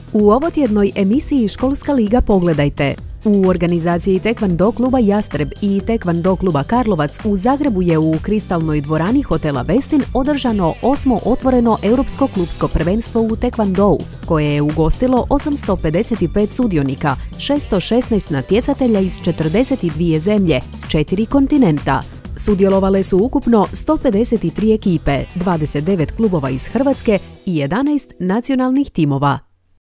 U ovotjednoj emisiji Školska liga pogledajte. U organizaciji Tekvando kluba Jastreb i Tekvando kluba Karlovac u Zagrebu je u kristalnoj dvorani hotela Westin održano 8. otvoreno europsko klubsko prvenstvo u Tekvandou, koje je ugostilo 855 sudionika, 616 natjecatelja iz 42 zemlje s 4 kontinenta. Sudjelovale su ukupno 153 ekipe, 29 klubova iz Hrvatske i 11 nacionalnih timova.